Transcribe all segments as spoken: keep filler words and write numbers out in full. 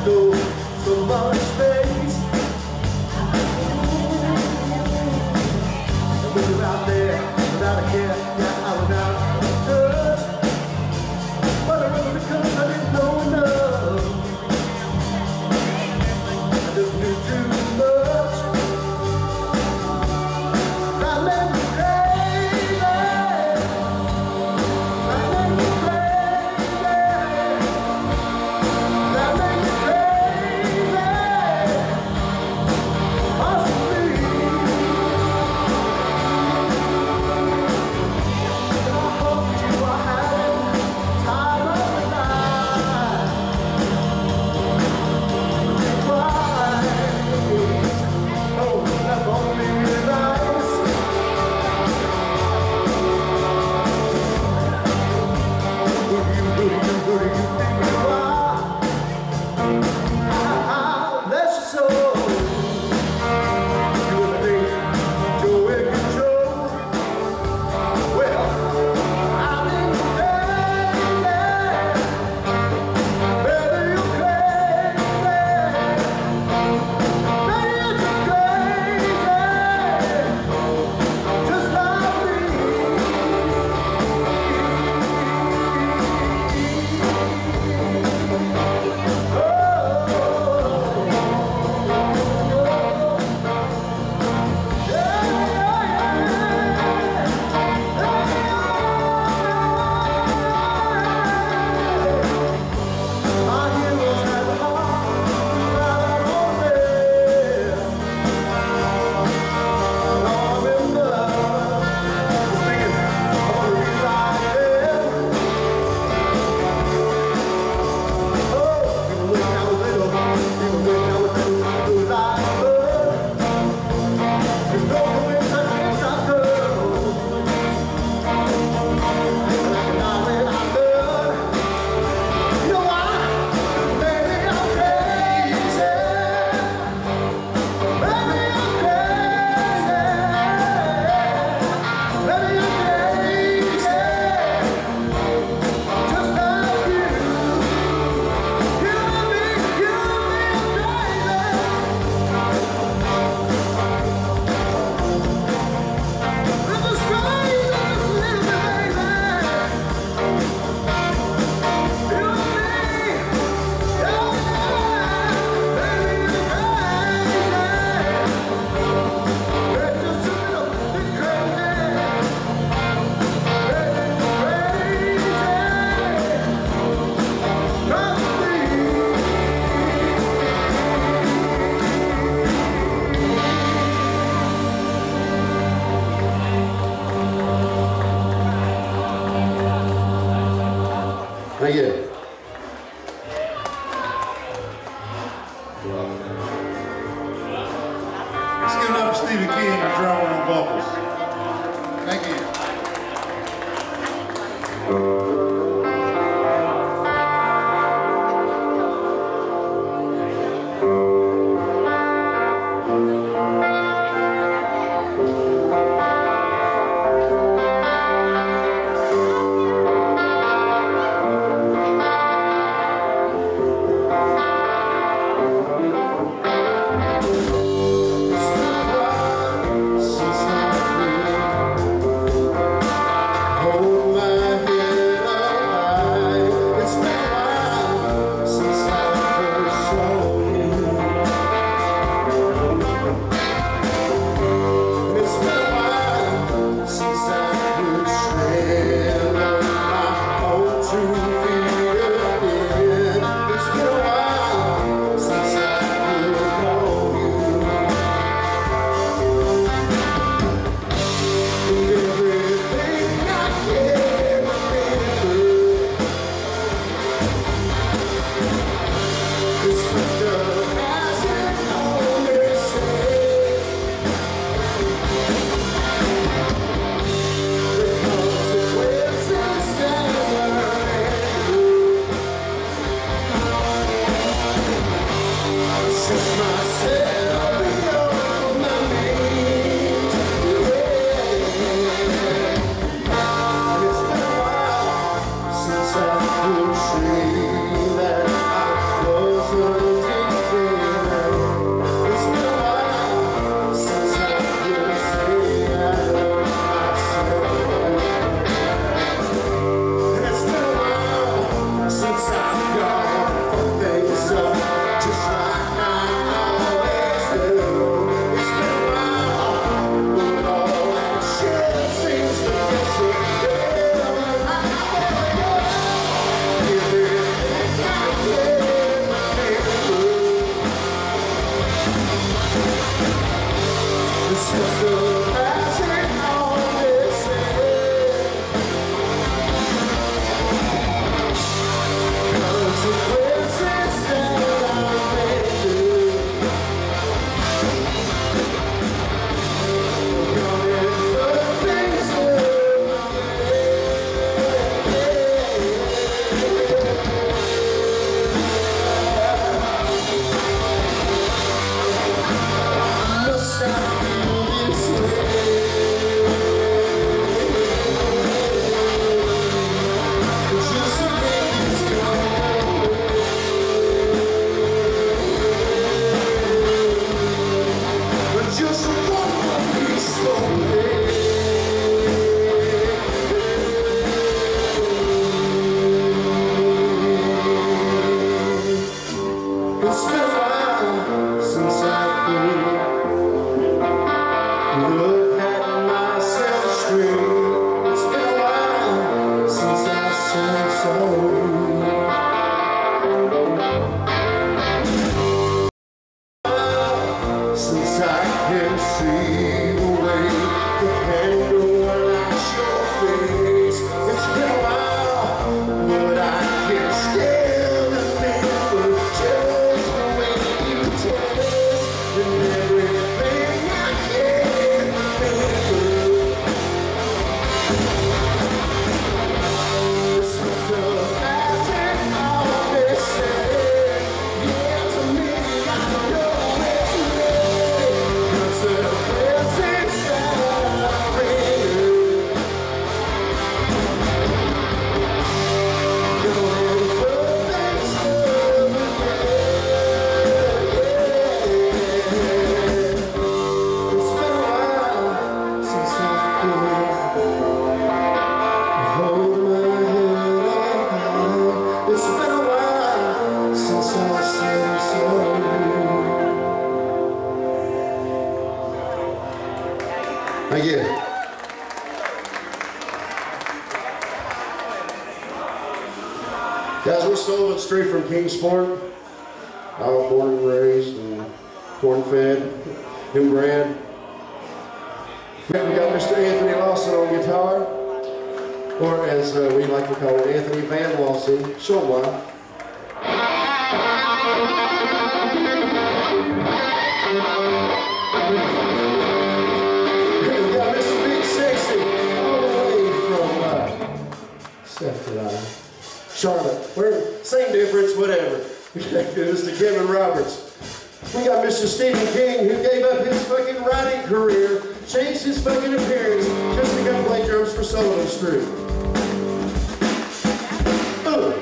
go so much space. And when you're out there without a care, yeah, I was out of touch. But I really because I didn't know enough. I just knew too much. I let me crazy. I let me crazy. I let me crazy. Possibly. And I hope that you are having time of the night. With your eyes. Oh, that's only nice. Who do you, who do you, who do you think you are? Ah, bless your soul. You and me, you're in control. Well, I'm in crazy. Baby, you're crazy. Baby, you're crazy. Just like Thank you. Let's give it up for Stevie King, the drummer and vocals. Thank you. I Since I can see the way the candle lights your face, it's been a while, but I can still remember just the way you taste and everything I can remember. This was the magic of this day. Yeah, to me, I know it's real. It's a presence that I bring. Going for things again. It's been a while since I could hold my head up high. It's been a while since I said I'm sorry. Thank you. Guys, we're Sullivan, straight from Kingsport. I was born and raised and corn-fed, new brand. We got Mister Anthony Lawson on guitar, or as uh, we like to call it, Anthony Van Lawson. Show him why. We got Mister Big Sexy, all the way from uh, South Carolina. Charlotte, we're same difference, whatever. Mister Kevin Roberts. We got Mister Stephen King, who gave up his fucking writing career, changed his fucking appearance, just to come play drums for Sullivan Street. Uh.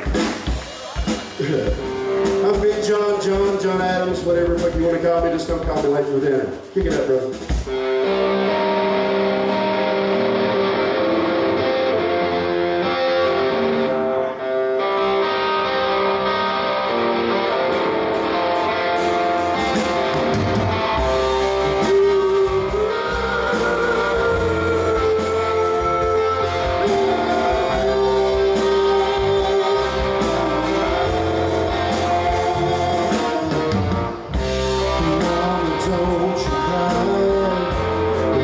I'm Big John, John, John Adams, whatever the fuck you want to call me, just don't call me late for dinner. Kick it up, brother. Don't you cry.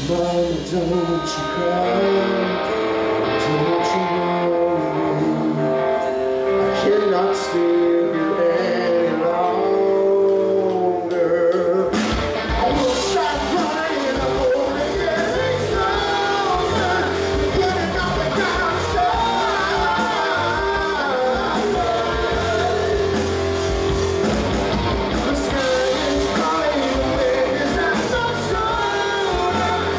Mama, don't you cry, don't you worry, I cannot stay here any longer. I will stop crying, I'm only getting stronger, getting off the ground the sky is calling, the wind is not so strong.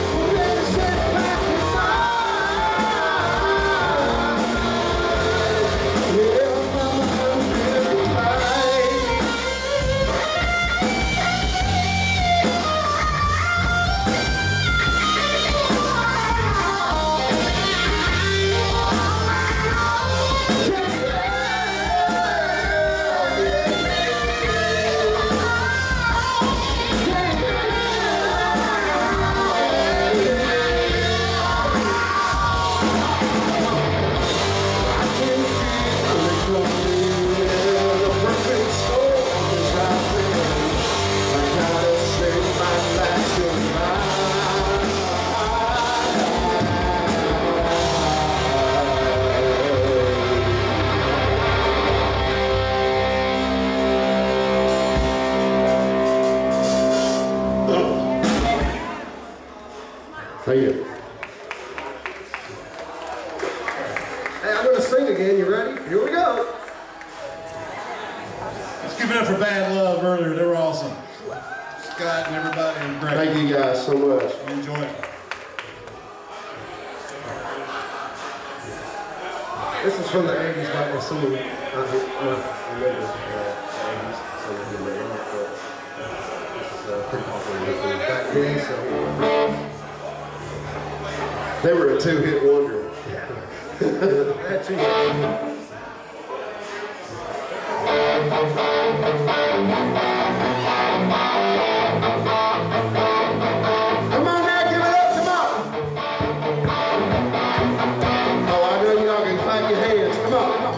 Thank you. Hey, I'm going to sing again. You ready? Here we go. Let's give it up for Bad Love earlier. They were awesome. Scott and everybody were great. Thank you guys so much. Enjoy it. This is from the eighties by Sullivan. Uh, uh, remember, uh, eighties, so you may not, but this is uh, pretty popular back then, so. They were a two-hit wonder. That's it. Come on now, give it up, come on. Oh, I know y'all can clap your hands. Come on, come on.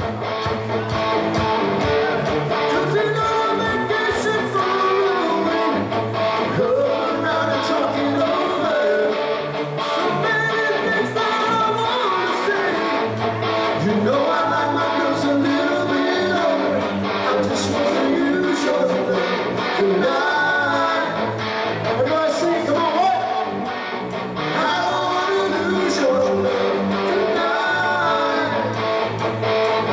Cause you know I'm vacation for me. Come around and talk it over. So many things that I wanna say. You know I like my girls a little bit older. I just wanna use your love tonight. What do I sing? Come on, what? I don't wanna lose your love tonight.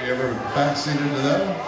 You ever backseat into that one?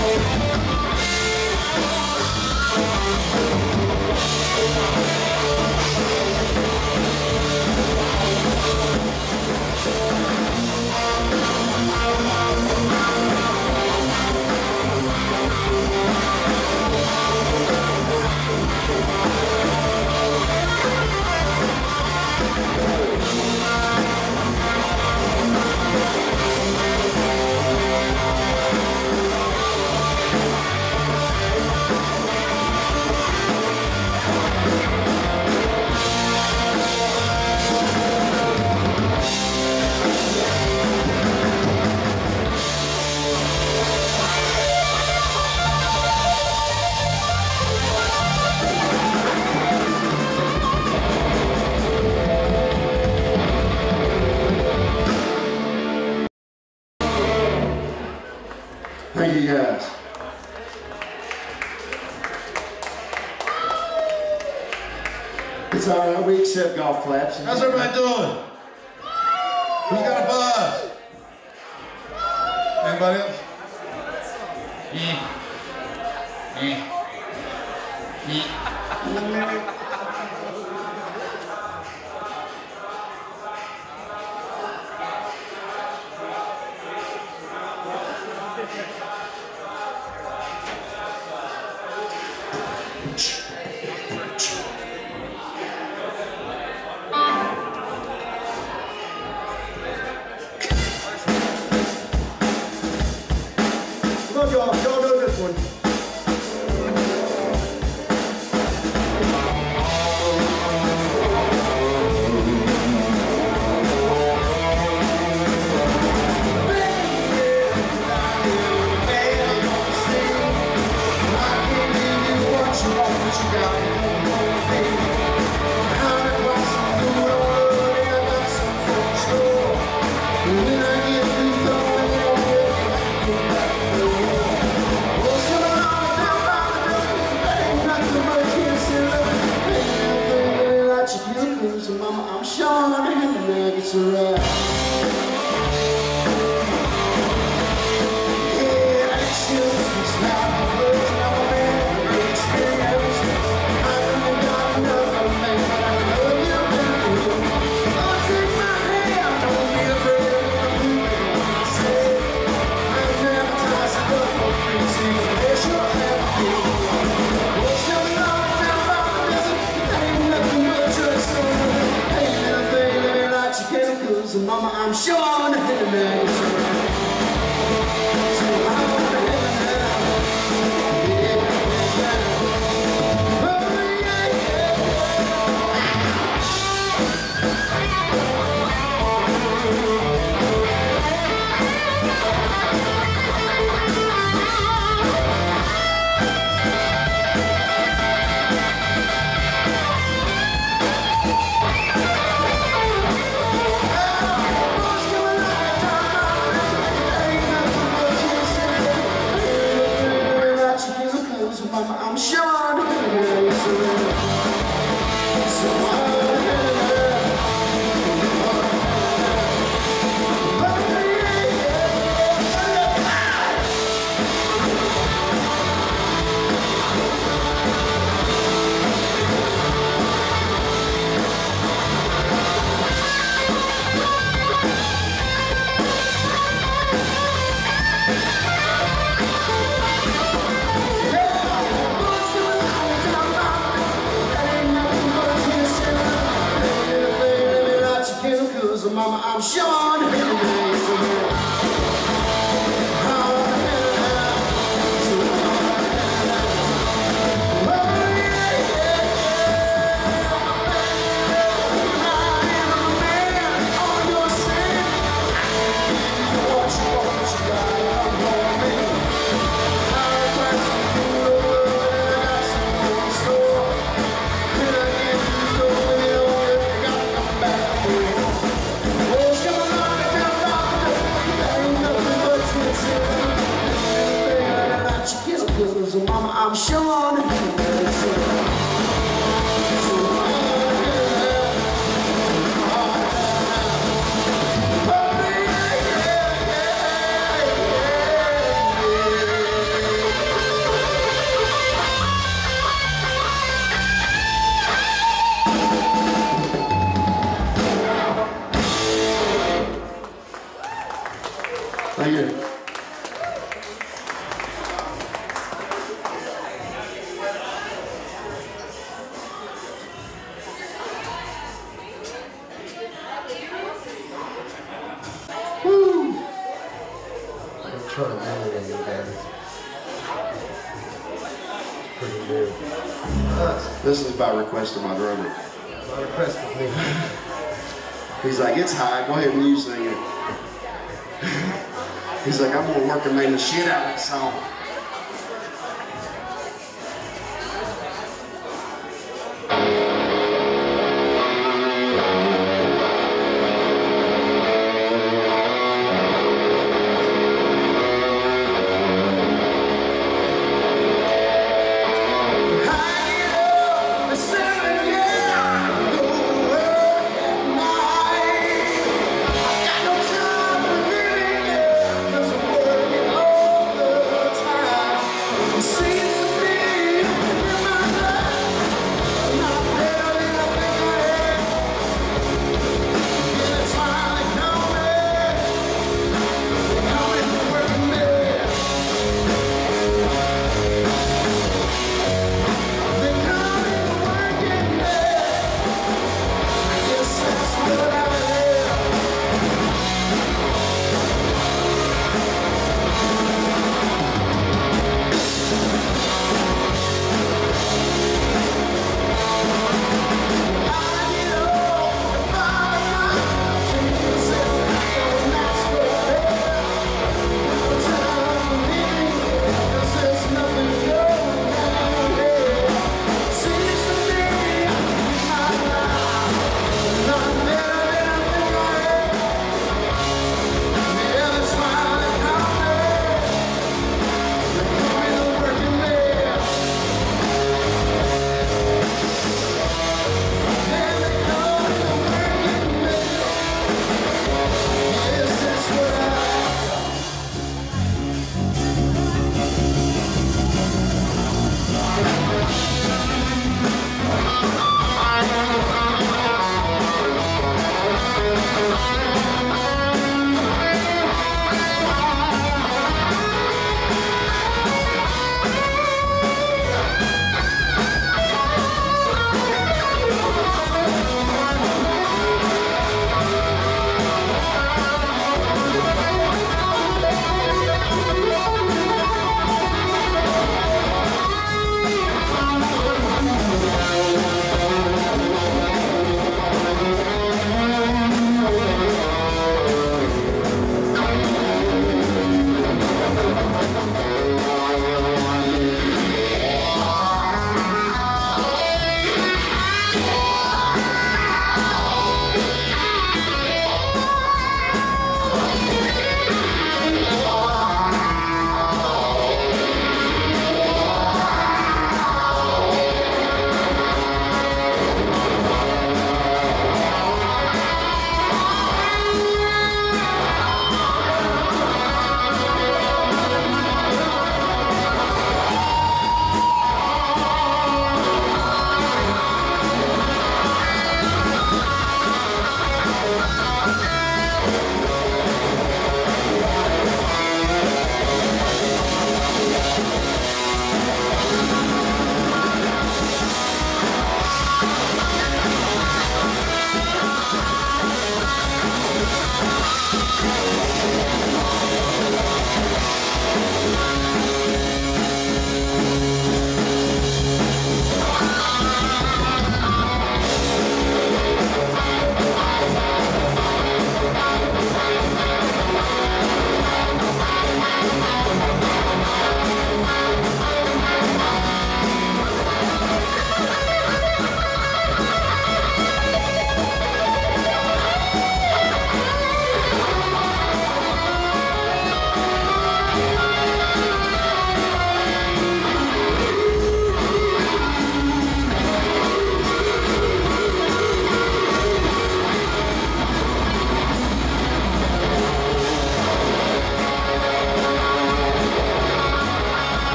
Thank you guys. It's all right, we accept golf claps. How's everybody doing? Who's got a buzz? Anybody else? Yeah. Yeah. Yeah. Come on, y'all, y'all know this one. Mama, I'm Sean, and the nuggets are right. Yeah, I still speak loud, the words and I'm a man with experience. I know not enough of a man, but I love you, baby. Oh, take my hand, don't be afraid of what I'm saying. I'm never tired of love for free, so you can get your hand free. What's going on now about the desert? Ain't nothing but just so. Chemicals, and Mama, I'm sure I'm the head of that. So I'm the head of that. Yeah, yeah. Oh, yeah, Mama, I'm sure the head of so I'm the head of that. Mama, I'm Sean. Mama, I'm Sean. Yeah. here. Woo! I'm trying to handle it, you guys. It's pretty weird. This is by request of my drummer. My request of me. He's like, it's high, go ahead and you sing it. He's like, I'm gonna work and make the shit out of that song. Time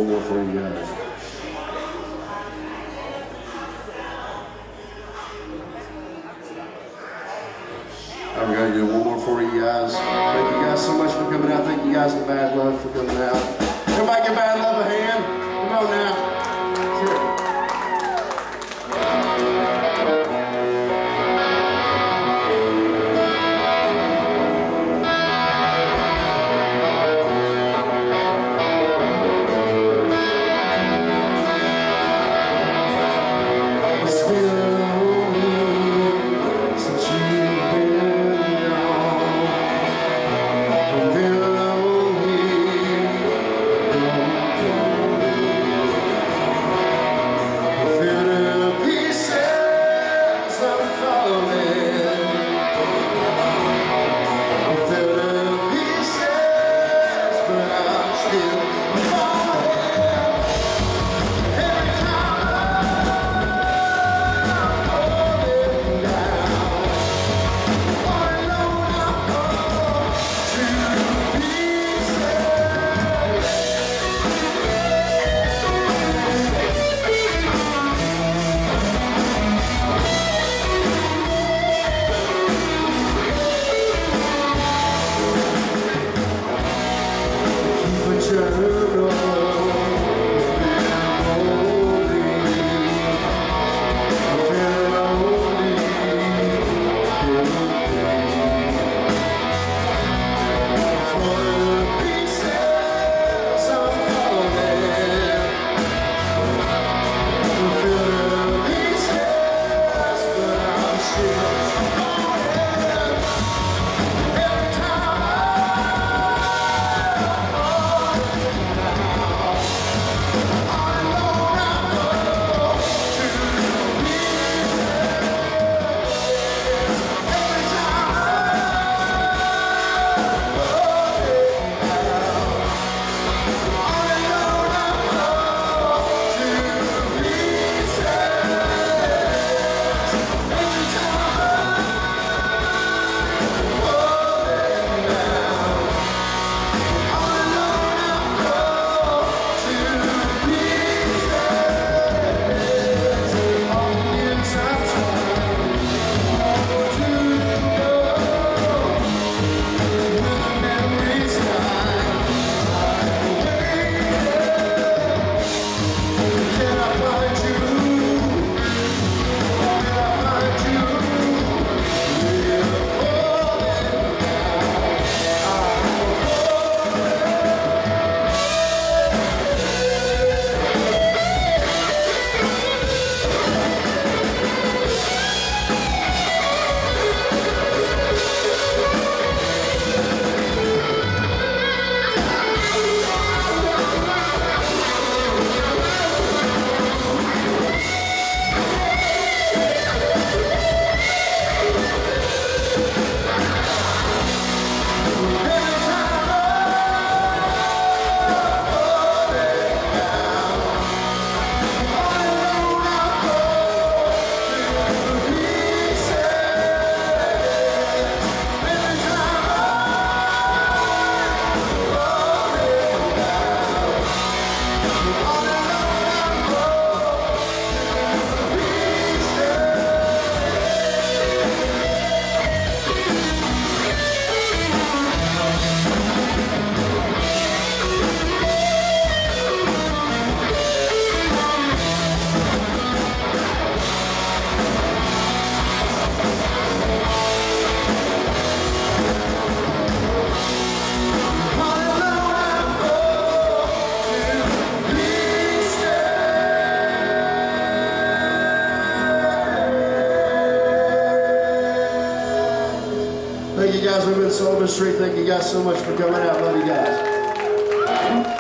one more for you guys. I'm going to do one more for you guys. Thank you guys so much for coming out. Thank you guys in Bad Love for coming out. Everybody give Bad Love a hand. Come on now. Sure. Thank you guys. We've been Sullivan Street. Thank you guys so much for coming out. Love you guys.